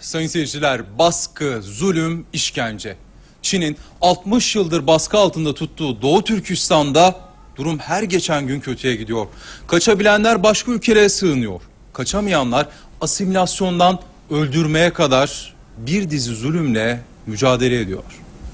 Sayın seyirciler, baskı, zulüm, işkence. Çin'in 60 yıldır baskı altında tuttuğu Doğu Türkistan'da durum her geçen gün kötüye gidiyor. Kaçabilenler başka ülkelere sığınıyor. Kaçamayanlar asimilasyondan öldürmeye kadar bir dizi zulümle mücadele ediyor.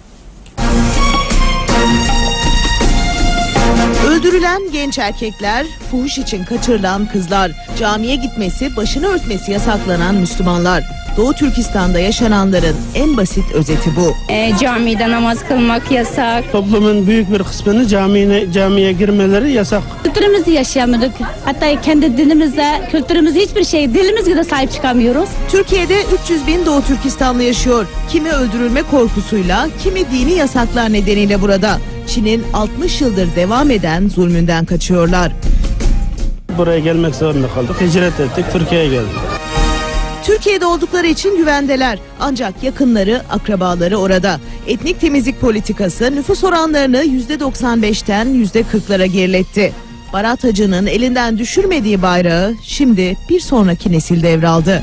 Öldürülen genç erkekler, fuhuş için kaçırılan kızlar, camiye gitmesi, başını örtmesi yasaklanan Müslümanlar. Doğu Türkistan'da yaşananların en basit özeti bu. Camide namaz kılmak yasak. Toplumun büyük bir kısmını camiye girmeleri yasak. Kültürümüzü yaşayamadık. Hatta kendi dinimize, kültürümüze hiçbir şey, dilimizle de sahip çıkamıyoruz. Türkiye'de 300 bin Doğu Türkistanlı yaşıyor. Kimi öldürülme korkusuyla, kimi dini yasaklar nedeniyle burada. Çin'in 60 yıldır devam eden zulmünden kaçıyorlar. Buraya gelmek zorunda kaldık. Hicret ettik, Türkiye'ye geldik. Türkiye'de oldukları için güvendeler. Ancak yakınları, akrabaları orada. Etnik temizlik politikası nüfus oranlarını %95'ten %40'lara geriletti. Barat Hacı'nın elinden düşürmediği bayrağı şimdi bir sonraki nesil devraldı.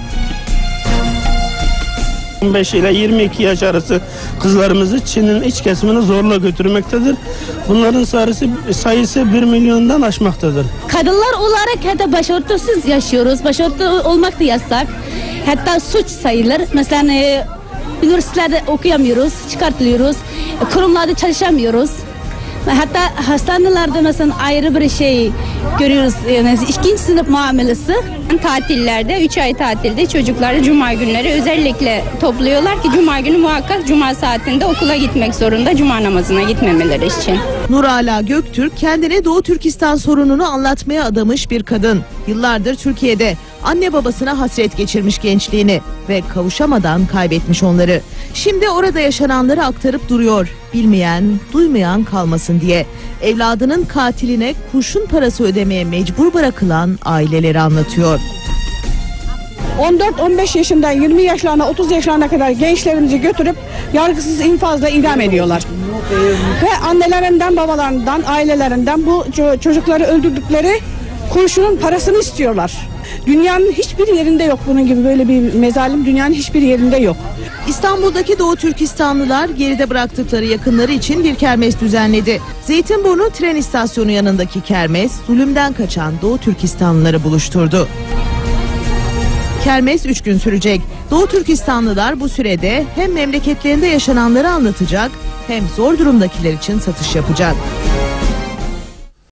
15 ile 22 yaş arası kızlarımızı Çin'in iç kesimine zorla götürmektedir. Bunların sayısı 1 milyondan aşmaktadır. Kadınlar olarak hatta başörtüsüz yaşıyoruz. Başörtü olmak da yasak. Hatta suç sayılır. Mesela üniversitelerde okuyamıyoruz, çıkartılıyoruz. Kurumlarda çalışamıyoruz. Hatta hastanelerde mesela ayrı bir şey görüyoruz. Mesela 2. sınıf muamelesi. Tatillerde 3 ay tatilde çocukları cuma günleri özellikle topluyorlar ki cuma günü muhakkak cuma saatinde okula gitmek zorunda, cuma namazına gitmemeleri için. Nurala Göktürk kendine Doğu Türkistan sorununu anlatmaya adamış bir kadın. Yıllardır Türkiye'de anne babasına hasret geçirmiş gençliğini ve kavuşamadan kaybetmiş onları. Şimdi orada yaşananları aktarıp duruyor. Bilmeyen, duymayan kalmasın diye. Evladının katiline kurşun parası ödemeye mecbur bırakılan aileleri anlatıyor. 14-15 yaşından 20 yaşlarına 30 yaşlarına kadar gençlerimizi götürüp yargısız infazla idam ediyorlar. Ve annelerinden, babalarından, ailelerinden bu çocukları öldürdükleri kurşunun parasını istiyorlar. Dünyanın hiçbir yerinde yok bunun gibi böyle bir mezalim, dünyanın hiçbir yerinde yok. İstanbul'daki Doğu Türkistanlılar geride bıraktıkları yakınları için bir kermes düzenledi. Zeytinburnu tren istasyonu yanındaki kermes, zulümden kaçan Doğu Türkistanlıları buluşturdu. Kermes 3 gün sürecek. Doğu Türkistanlılar bu sürede hem memleketlerinde yaşananları anlatacak hem zor durumdakiler için satış yapacak.